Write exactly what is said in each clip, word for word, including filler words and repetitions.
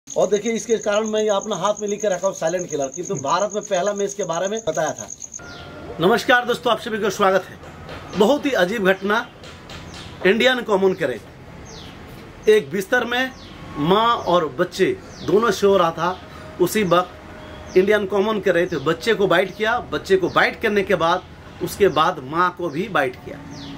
और देखिए इसके कारण मैं अपना हाथ में लेकर रखा हूँ साइलेंट किलर, किंतु भारत में पहला मैं इसके बारे में बताया था। नमस्कार दोस्तों, आप सभी को स्वागत है। बहुत ही अजीब घटना इंडियन कॉमन करे। एक बिस्तर में माँ और बच्चे दोनों सो रहा था। उसी वक्त इंडियन कॉमन कर रहे थे, बच्चे को बाइट किया। बच्चे को बाइट करने के बाद उसके बाद माँ को भी बाइट किया।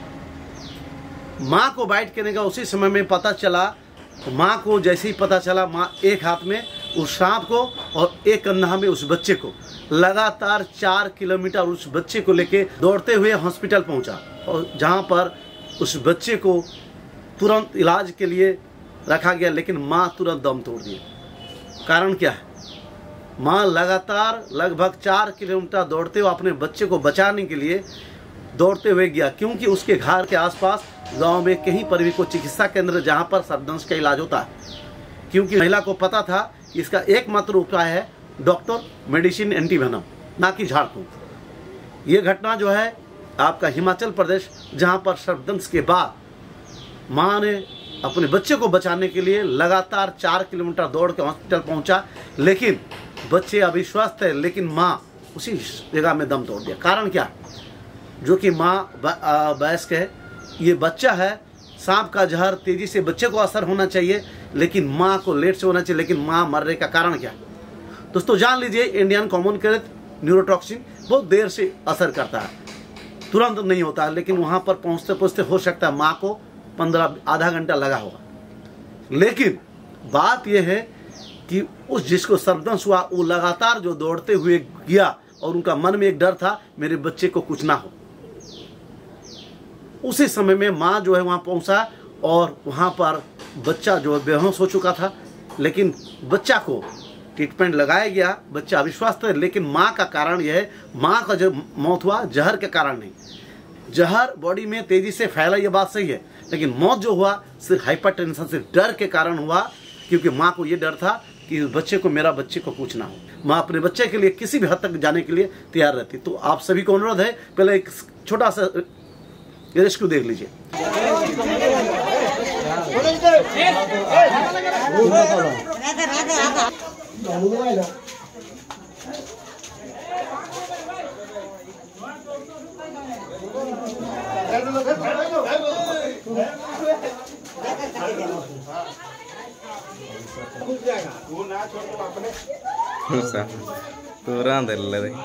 माँ को बाइट करने का उसी समय में पता चला। तो माँ को जैसे ही पता चला, माँ एक हाथ में उस सांप को और एक कंधा में उस बच्चे को लगातार चार किलोमीटर उस बच्चे को लेके दौड़ते हुए हॉस्पिटल पहुंचा, और जहां पर उस बच्चे को तुरंत इलाज के लिए रखा गया, लेकिन माँ तुरंत दम तोड़ दी। कारण क्या है? माँ लगातार लगभग चार किलोमीटर दौड़ते हुए अपने बच्चे को बचाने के लिए दौड़ते हुए गया, क्योंकि उसके घर के आसपास गांव में कहीं पर भी कोई चिकित्सा केंद्र जहां पर सर्पदंश का इलाज होता है, क्योंकि महिला को पता था कि इसका एकमात्र उपाय है डॉक्टर, मेडिसिन, एंटीवेनम, ना कि झाड़ फूंक। ये घटना जो है आपका हिमाचल प्रदेश, जहां पर सर्पदंश के बाद माँ ने अपने बच्चे को बचाने के लिए लगातार चार किलोमीटर दौड़ के हॉस्पिटल पहुंचा, लेकिन बच्चे अभी स्वस्थ है, लेकिन माँ उसी जगह में दम तोड़ दिया। कारण क्या? जो कि माँ वयस्क है, ये बच्चा है, सांप का जहर तेजी से बच्चे को असर होना चाहिए, लेकिन माँ को लेट से होना चाहिए, लेकिन माँ मरने का कारण क्या? दोस्तों जान लीजिए, इंडियन कॉमन करेट न्यूरोटॉक्सिन बहुत देर से असर करता है, तुरंत नहीं होता है, लेकिन वहाँ पर पहुँचते पहुँचते हो सकता है माँ को पंद्रह आधा घंटा लगा होगा। लेकिन बात यह है कि उस जिसको सर्पदंश हुआ वो लगातार जो दौड़ते हुए गया, और उनका मन में एक डर था, मेरे बच्चे को कुछ ना हो। उसी समय में माँ जो है वहाँ पहुँचा, और वहाँ पर बच्चा जो है बेहोश हो चुका था, लेकिन बच्चा को ट्रीटमेंट लगाया गया। बच्चा अविश्वास था, लेकिन माँ का कारण यह है, माँ का जो मौत हुआ जहर के कारण नहीं। जहर बॉडी में तेजी से फैला, ये बात सही है, लेकिन मौत जो हुआ सिर्फ हाइपरटेंशन से डर के कारण हुआ, क्योंकि माँ को ये डर था कि बच्चे को, मेरा बच्चे को कुछ ना हो। माँ अपने बच्चे के लिए किसी भी हद तक जाने के लिए तैयार रहती। तो आप सभी को अनुरोध है, पहले एक छोटा सा रेस्क्यू देख लीजिए। पूरा अंदर ले रही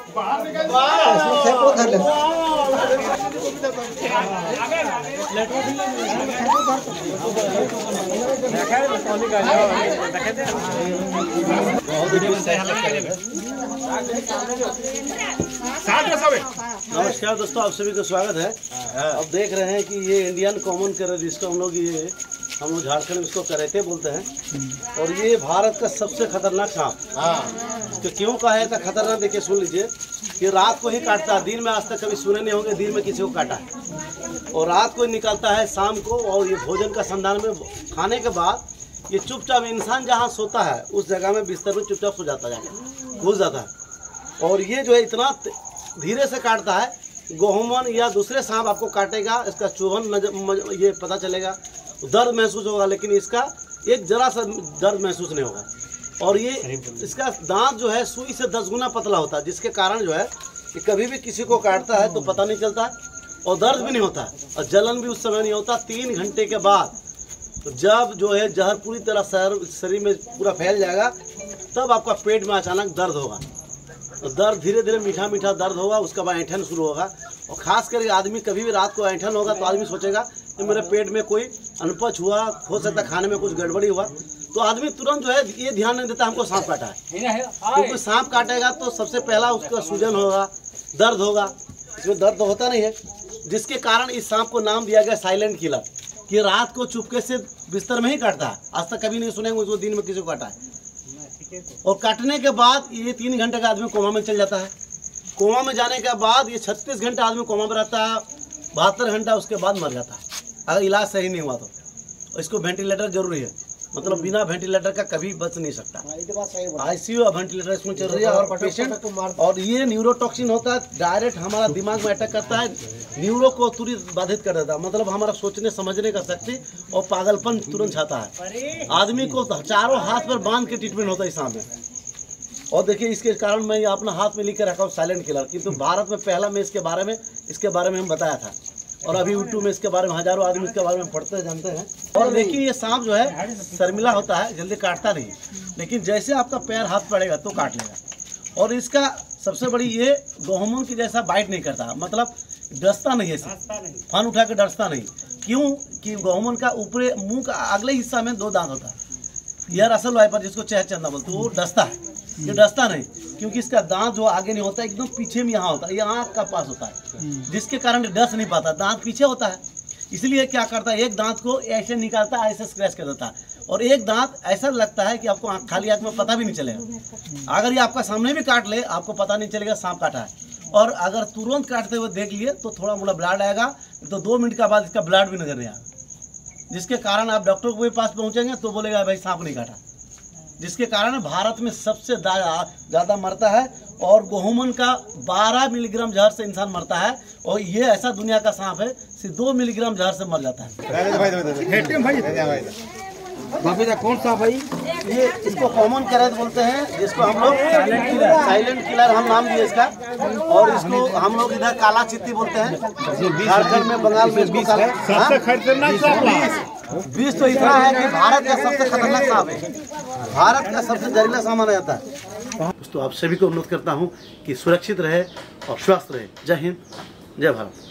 नमस्कार दोस्तों, आप सभी को स्वागत है। अब देख रहे हैं कि ये इंडियन कॉमन करेट, जिसको हम लोग ये हम लोग झारखंड में इसको करेटे बोलते हैं, और ये भारत का सबसे खतरनाक सांप। तो क्यों कहा था खतरनाक? देखिए सुन लीजिए, कि रात को ही काटता है, दिन में आज तक कभी सुने नहीं होंगे दिन में किसी को काटा है, और रात को ही निकलता है शाम को, और ये भोजन का संधान में खाने के बाद ये चुपचाप इंसान जहाँ सोता है उस जगह में बिस्तर में चुपचाप सो जाता जाके घुस जाता है। और ये जो है इतना धीरे से काटता है, गोहुमन या दूसरे सांप आपको काटेगा, इसका चुभन नजर ये पता चलेगा, दर्द महसूस होगा, लेकिन इसका एक जरा सा दर्द महसूस नहीं होगा। और ये इसका दांत जो है सुई से दस गुना पतला होता है, जिसके कारण जो है कि कभी भी किसी को काटता है तो पता नहीं चलता है, और दर्द भी नहीं होता है, और जलन भी उस समय नहीं होता। तीन घंटे के बाद तो जब जो है जहर पूरी तरह शरीर में पूरा फैल जाएगा, तब आपका पेट में अचानक दर्द होगा, तो दर्द धीरे धीरे मीठा मीठा दर्द होगा, उसके बाद ऐंठन शुरू होगा। और खास करके आदमी कभी भी रात को ऐंठन होगा तो आदमी सोचेगा कि मेरे पेट में कोई अनपच हुआ, हो सकता है खाने में कुछ गड़बड़ी हुआ, तो आदमी तुरंत जो है ये ध्यान नहीं देता हमको सांप काटा है, क्योंकि सांप काटेगा तो सबसे पहला उसका सूजन होगा, दर्द होगा। इसमें दर्द तो होता नहीं है, जिसके कारण इस सांप को नाम दिया गया साइलेंट किलर, कि रात को चुपके से बिस्तर में ही काटता है। आज तक कभी नहीं सुनेंगे उसको दिन में किसी को काटा है। और काटने के बाद ये तीन घंटे का आदमी कोमा में चल जाता है। कोमा में जाने के बाद ये छत्तीस घंटा आदमी कोमा में रहता है, बहत्तर घंटा उसके बाद मर जाता है, अगर इलाज सही नहीं हुआ तो। इसको वेंटिलेटर जरूरी है। मतलब बिना वेंटिलेटर का कभी बच नहीं सकता। आईसीयू और वेंटिलेटर इसमें चल रही है और पेशेंट, और ये न्यूरोटॉक्सिन होता है, डायरेक्ट हमारा दिमाग में अटैक करता है, न्यूरो को तुरंत बाधित कर देता है, मतलब हमारा सोचने समझने का शक्ति और पागलपन तुरंत छाता है। आदमी को चारों हाथ पर बांध के ट्रीटमेंट होता है इस में। और देखिए इसके कारण मैं अपना हाथ में लेकर रखा हूँ साइलेंट किलर, किंतु भारत में पहला मैं इसके बारे में इसके बारे में हम बताया था, और अभी यूट्यूब में इसके बारे में हजारों आदमी इसके बारे में पढ़ते हैं, जानते हैं। और देखिए ये सांप जो है शर्मिला होता है, जल्दी काटता नहीं, लेकिन जैसे आपका पैर हाथ पड़ेगा तो काट लेगा। और इसका सबसे बड़ी ये गोहमून की जैसा बाइट नहीं करता, मतलब डसता नहीं है, फन उठा के डसता नहीं। क्यों कि गोहमून का ऊपरी मुंह का अगले हिस्सा में दो दांत होता है, यह असल वाइपर जिसको चेहर चंदा बोलते हैं, वो डसता है, ये डसता नहीं, क्योंकि इसका दांत जो आगे नहीं होता, एकदम पीछे में यहाँ होता है, ये आँख का पास होता है, जिसके कारण डस नहीं पाता, दांत पीछे होता है। इसलिए क्या करता है, एक दांत को ऐसे निकालता है, ऐसे स्क्रैच कर देता है, और एक दांत ऐसा लगता है कि आपको खाली हाथ में पता भी नहीं चलेगा। अगर ये आपका सामने भी काट ले, आपको पता नहीं चलेगा सांप काटा है। और अगर तुरंत काटते हुए देख लिए तो थोड़ा मोड़ा ब्लड आएगा, तो दो मिनट के बाद इसका ब्लड भी नजर नहीं आएगा, जिसके कारण आप डॉक्टर के पास पहुंचेंगे तो बोलेगा भाई सांप नहीं काटा, जिसके कारण भारत में सबसे ज़्यादा मरता है। और गोहमून का बारह मिलीग्राम जहर से इंसान मरता है, और ये ऐसा दुनिया का सांप है सिर्फ दो मिलीग्राम जहर से मर जाता है। कौन सा भाई? ये इसको कॉमन कैरेट बोलते हैं, जिसको हम लोग साइलेंट किलर साइलेंट किलर हम नाम दिए इसका। और इसको हम लोग इधर काला चित्ती बोलते हैं, झारखंड में, बंगाल में इसको काला। बीस तो इतना है कि भारत का सबसे खतरनाक सांप है, भारत का सबसे जहरीला सांप माना जाता है। तो आप सभी को अनुरोध करता हूँ कि सुरक्षित रहे और स्वस्थ रहे। जय हिंद, जय भारत।